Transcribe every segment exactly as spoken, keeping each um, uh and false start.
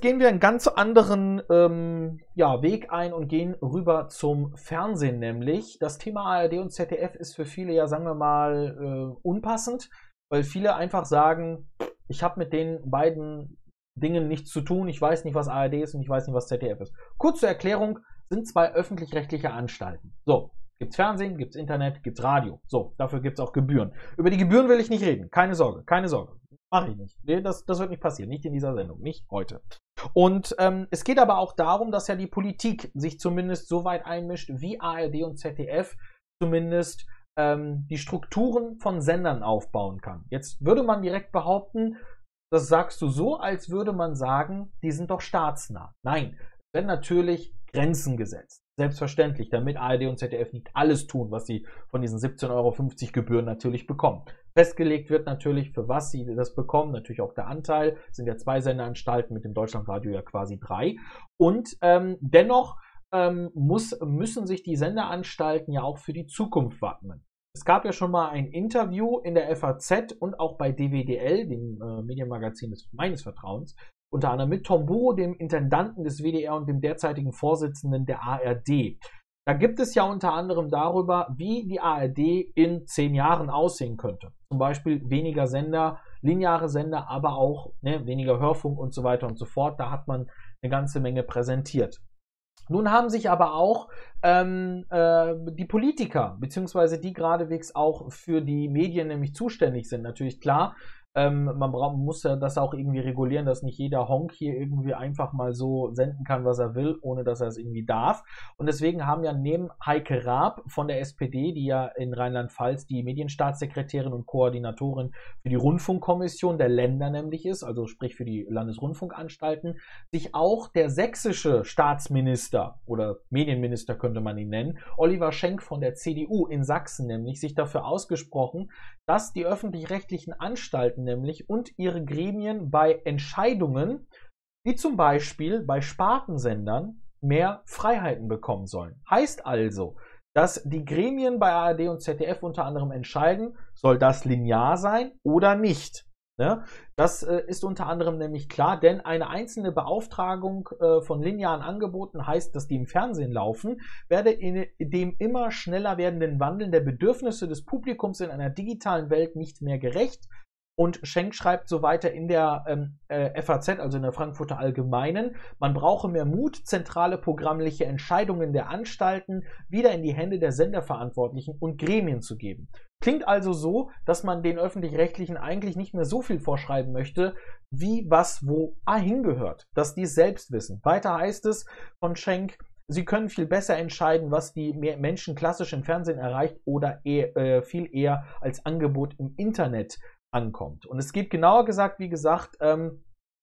gehen wir einen ganz anderen ähm, ja, Weg ein und gehen rüber zum Fernsehen, nämlich das Thema A R D und Z D F ist für viele ja, sagen wir mal, äh, unpassend, weil viele einfach sagen, ich habe mit den beiden Dingen nichts zu tun, ich weiß nicht, was A R D ist und ich weiß nicht, was Z D F ist. Kurz zur Erklärung, sind zwei öffentlich-rechtliche Anstalten. So, gibt's Fernsehen, gibt's Internet, gibt's Radio. So, dafür gibt's auch Gebühren. Über die Gebühren will ich nicht reden, keine Sorge, keine Sorge. Mache ich nicht. Nee, das, das wird nicht passieren. Nicht in dieser Sendung. Nicht heute. Und ähm, es geht aber auch darum, dass ja die Politik sich zumindest so weit einmischt, wie A R D und Z D F zumindest ähm, die Strukturen von Sendern aufbauen kann. Jetzt würde man direkt behaupten, das sagst du so, als würde man sagen, die sind doch staatsnah. Nein, es werden natürlich Grenzen gesetzt. Selbstverständlich, damit A R D und Z D F nicht alles tun, was sie von diesen siebzehn Euro fünfzig Gebühren natürlich bekommen. Festgelegt wird natürlich, für was sie das bekommen, natürlich auch der Anteil. Es sind ja zwei Sendeanstalten, mit dem Deutschlandradio ja quasi drei. Und ähm, dennoch ähm, muss, müssen sich die Sendeanstalten ja auch für die Zukunft wappnen. Es gab ja schon mal ein Interview in der F A Z und auch bei D W D L, dem äh, Medienmagazin des, meines Vertrauens, unter anderem mit Tom Burro, dem Intendanten des W D R und dem derzeitigen Vorsitzenden der A R D. Da gibt es ja unter anderem darüber, wie die A R D in zehn Jahren aussehen könnte. Zum Beispiel weniger Sender, lineare Sender, aber auch ne, weniger Hörfunk und so weiter und so fort. Da hat man eine ganze Menge präsentiert. Nun haben sich aber auch ähm, äh, die Politiker, beziehungsweise die geradewegs auch für die Medien nämlich zuständig sind, natürlich klar, ähm, man braucht, muss ja das auch irgendwie regulieren, dass nicht jeder Honk hier irgendwie einfach mal so senden kann, was er will, ohne dass er es irgendwie darf. Und deswegen haben ja neben Heike Raab von der S P D, die ja in Rheinland-Pfalz die Medienstaatssekretärin und Koordinatorin für die Rundfunkkommission der Länder nämlich ist, also sprich für die Landesrundfunkanstalten, sich auch der sächsische Staatsminister oder Medienminister könnte man ihn nennen, Oliver Schenk von der C D U in Sachsen nämlich, sich dafür ausgesprochen, dass die öffentlich-rechtlichen Anstalten nämlich und ihre Gremien bei Entscheidungen, wie zum Beispiel bei Spartensendern, mehr Freiheiten bekommen sollen. Heißt also, dass die Gremien bei A R D und Z D F unter anderem entscheiden, soll das linear sein oder nicht. Ne? Das äh, ist unter anderem nämlich klar, denn eine einzelne Beauftragung äh, von linearen Angeboten heißt, dass die im Fernsehen laufen, werde in dem immer schneller werdenden Wandel der Bedürfnisse des Publikums in einer digitalen Welt nicht mehr gerecht. Und Schenk schreibt so weiter in der ähm, äh, F A Z, also in der Frankfurter Allgemeinen, man brauche mehr Mut, zentrale programmliche Entscheidungen der Anstalten wieder in die Hände der Senderverantwortlichen und Gremien zu geben. Klingt also so, dass man den Öffentlich-Rechtlichen eigentlich nicht mehr so viel vorschreiben möchte, wie was wo ah, hingehört, dass die es selbst wissen. Weiter heißt es von Schenk, sie können viel besser entscheiden, was die Menschen klassisch im Fernsehen erreicht oder eher, äh, viel eher als Angebot im Internet ankommt. Und es geht genauer gesagt, wie gesagt, ähm,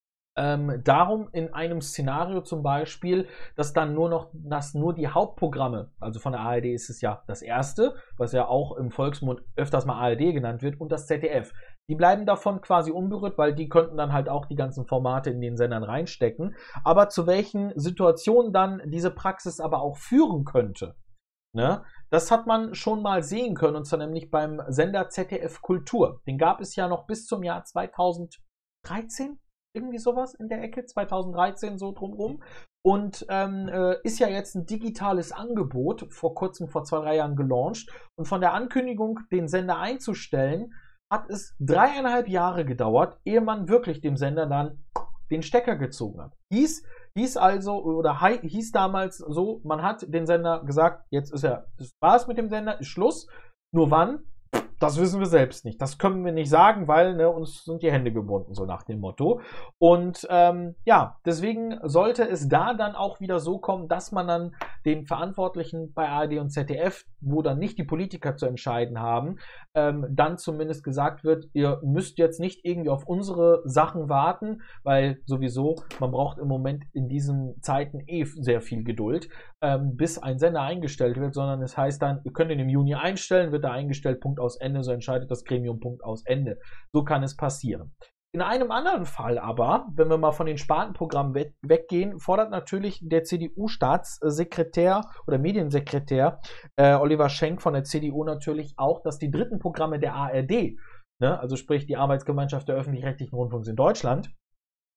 ähm, darum in einem Szenario zum Beispiel, dass dann nur noch, dass nur die Hauptprogramme, also von der A R D ist es ja das erste, was ja auch im Volksmund öfters mal A R D genannt wird, und das Z D F. Die bleiben davon quasi unberührt, weil die könnten dann halt auch die ganzen Formate in den Sendern reinstecken. Aber zu welchen Situationen dann diese Praxis aber auch führen könnte, ne? Das hat man schon mal sehen können, und zwar nämlich beim Sender Z D F Kultur. Den gab es ja noch bis zum Jahr zweitausenddreizehn, irgendwie sowas in der Ecke, zweitausenddreizehn so drumherum. Und ähm, äh, ist ja jetzt ein digitales Angebot, vor kurzem, vor zwei, drei Jahren gelauncht. Und von der Ankündigung, den Sender einzustellen, hat es dreieinhalb Jahre gedauert, ehe man wirklich dem Sender dann den Stecker gezogen hat. Hieß, hieß also, oder hieß damals so, man hat den Sender gesagt, jetzt ist er, das war's mit dem Sender, ist Schluss. Nur wann? Das wissen wir selbst nicht. Das können wir nicht sagen, weil ne, uns sind die Hände gebunden, so nach dem Motto. Und ähm, ja, deswegen sollte es da dann auch wieder so kommen, dass man dann den Verantwortlichen bei A R D und Z D F, wo dann nicht die Politiker zu entscheiden haben, ähm, dann zumindest gesagt wird, ihr müsst jetzt nicht irgendwie auf unsere Sachen warten, weil sowieso, man braucht im Moment in diesen Zeiten eh sehr viel Geduld, ähm, bis ein Sender eingestellt wird, sondern es heißt dann, ihr könnt ihn im Juni einstellen, wird er eingestellt, Punkt aus Ende, so entscheidet das Gremium, Punkt aus Ende. So kann es passieren. In einem anderen Fall aber, wenn wir mal von den Spartenprogrammen we weggehen, fordert natürlich der C D U-Staatssekretär oder Mediensekretär äh, Oliver Schenk von der C D U natürlich auch, dass die dritten Programme der A R D, ne, also sprich die Arbeitsgemeinschaft der öffentlich-rechtlichen Rundfunks in Deutschland,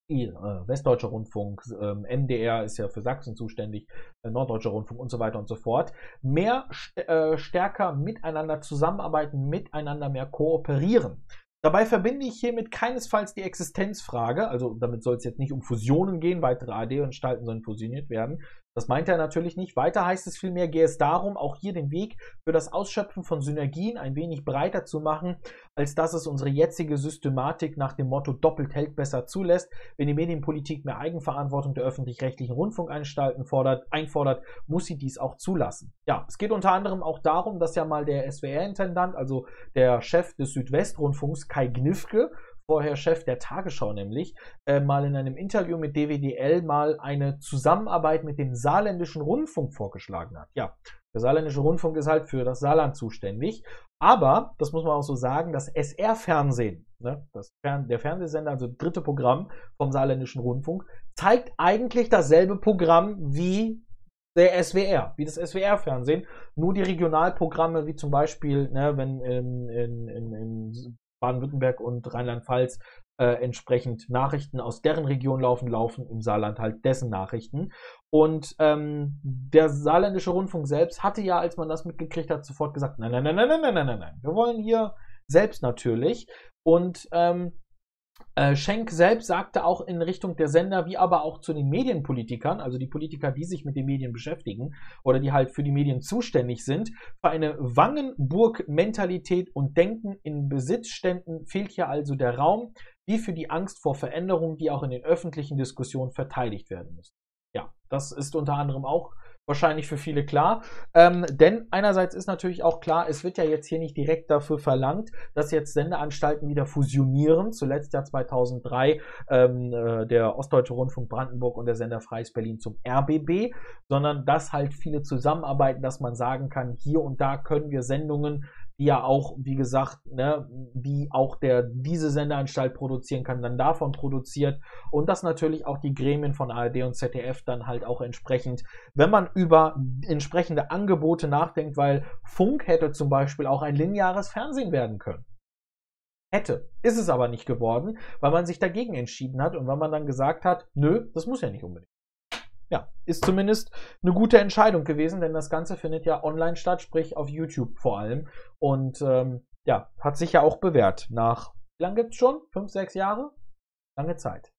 äh, Westdeutscher Rundfunk, ähm, M D R ist ja für Sachsen zuständig, äh, Norddeutscher Rundfunk und so weiter und so fort, mehr st äh, stärker miteinander zusammenarbeiten, miteinander mehr kooperieren. Dabei verbinde ich hiermit keinesfalls die Existenzfrage, also damit soll es jetzt nicht um Fusionen gehen, weitere A R D-Anstalten sollen fusioniert werden. Das meint er natürlich nicht. Weiter heißt es vielmehr, gehe es darum, auch hier den Weg für das Ausschöpfen von Synergien ein wenig breiter zu machen, als dass es unsere jetzige Systematik nach dem Motto doppelt hält besser zulässt. Wenn die Medienpolitik mehr Eigenverantwortung der öffentlich-rechtlichen Rundfunkanstalten fordert, einfordert, muss sie dies auch zulassen. Ja, es geht unter anderem auch darum, dass ja mal der S W R-Intendant, also der Chef des Südwestrundfunks, Kai Gnifke, vorher Chef der Tagesschau nämlich, äh, mal in einem Interview mit D W D L mal eine Zusammenarbeit mit dem Saarländischen Rundfunk vorgeschlagen hat. Ja, der Saarländische Rundfunk ist halt für das Saarland zuständig, aber, das muss man auch so sagen, das S R-Fernsehen, ne, das Fern der Fernsehsender, also das dritte Programm vom Saarländischen Rundfunk, zeigt eigentlich dasselbe Programm wie der S W R, wie das S W R-Fernsehen, nur die Regionalprogramme, wie zum Beispiel, ne, wenn in, in, in, in Baden-Württemberg und Rheinland-Pfalz äh, entsprechend Nachrichten aus deren Region laufen, laufen im Saarland halt dessen Nachrichten. Und ähm, der Saarländische Rundfunk selbst hatte ja, als man das mitgekriegt hat, sofort gesagt, nein, nein, nein, nein, nein, nein, nein, nein, nein. Wir wollen hier selbst natürlich. Und ähm, äh, Schenk selbst sagte auch in Richtung der Sender, wie aber auch zu den Medienpolitikern, also die Politiker, die sich mit den Medien beschäftigen oder die halt für die Medien zuständig sind, für eine Wangenburg-Mentalität und Denken in Besitzständen fehlt hier also der Raum, wie für die Angst vor Veränderungen, die auch in den öffentlichen Diskussionen verteidigt werden müssen. Ja, das ist unter anderem auch wahrscheinlich für viele klar. Ähm, denn einerseits ist natürlich auch klar, es wird ja jetzt hier nicht direkt dafür verlangt, dass jetzt Sendeanstalten wieder fusionieren. Zuletzt ja zweitausenddrei ähm, äh, der Ostdeutsche Rundfunk Brandenburg und der Sender Freies Berlin zum R B B, sondern dass halt viele zusammenarbeiten, dass man sagen kann, hier und da können wir Sendungen, die ja auch, wie gesagt, ne, die auch der diese Sendeanstalt produzieren kann, dann davon produziert und dass natürlich auch die Gremien von A R D und Z D F dann halt auch entsprechend, wenn man über entsprechende Angebote nachdenkt, weil Funk hätte zum Beispiel auch ein lineares Fernsehen werden können. Hätte. Ist es aber nicht geworden, weil man sich dagegen entschieden hat und weil man dann gesagt hat, nö, das muss ja nicht unbedingt. Ja, ist zumindest eine gute Entscheidung gewesen, denn das Ganze findet ja online statt, sprich auf YouTube vor allem. Und ähm, ja, hat sich ja auch bewährt. Nach, wie lange gibt's schon? Fünf, sechs Jahre? Lange Zeit.